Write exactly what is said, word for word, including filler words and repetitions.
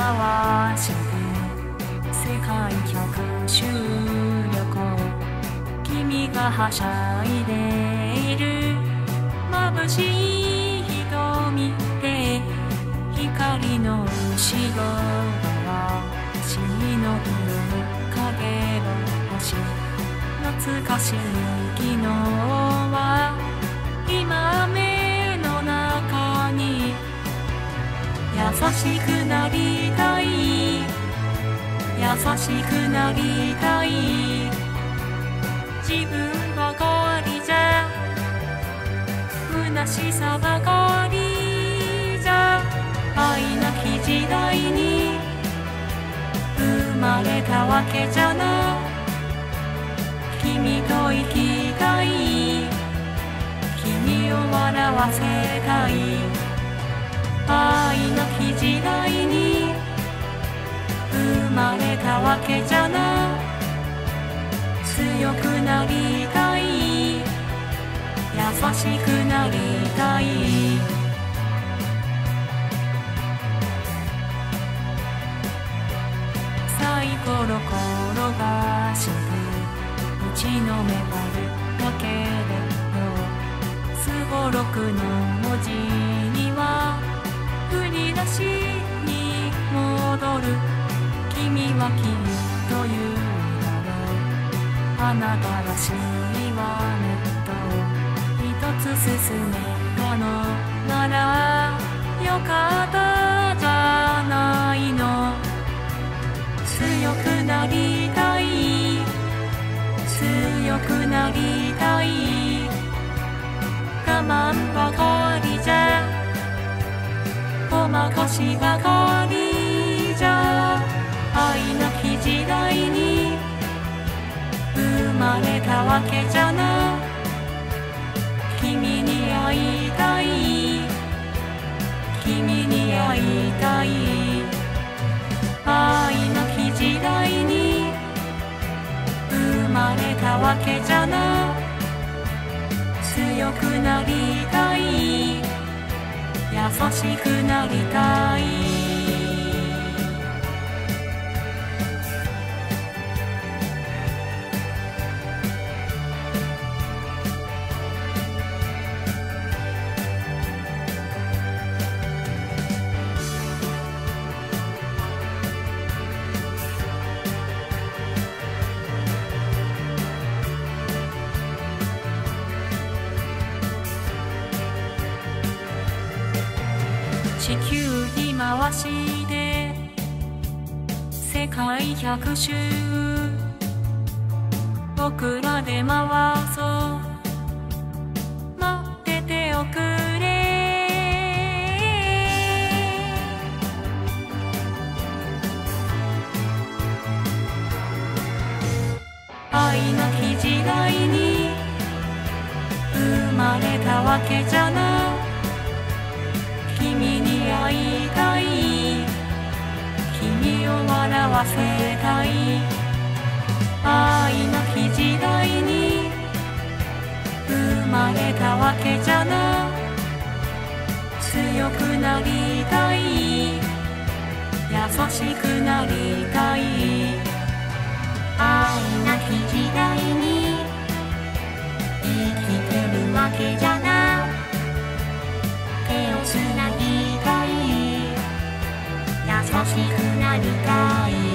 回して世界百周旅行、君がはしゃいでいる眩しい瞳で光の後ろ側血の色影の星、懐かしい昨日は今目の中に優しくなりたい、優しくなりたい、自分ばかりじゃ虚しさばかりじゃ、愛なき時代に生まれたわけじゃな、君と生きたい、君を笑わせたい、愛なき時代に生まれたわけじゃな、強くなりたい、優しくなりたい、サイコロ転がして打ちのめばるだけでよ、すごろくの文字には振り出しに戻る、君はきっと言うだろう、あなたらしいわねと一つ進めたのならよかったじゃないの、強くなりたい、強くなりたい、我慢ばかりじゃごまかしばかりじゃ、愛なき時代に生まれたわけじゃな、君に会いたい、君に会いたい、愛なき時代に生まれたわけじゃな、強くなりたい、優しくなりたい、地球儀回しで世界百周、僕らで回そう、待ってておくれ、愛なき時代に生まれたわけじゃな、君に会いたい、君を笑わせたい、愛なき時代に生まれたわけじゃな、強くなりたい、優しくなりたい、愛なき時代に生きてるわけじゃな、手をつなぎたい、優しくなりたい。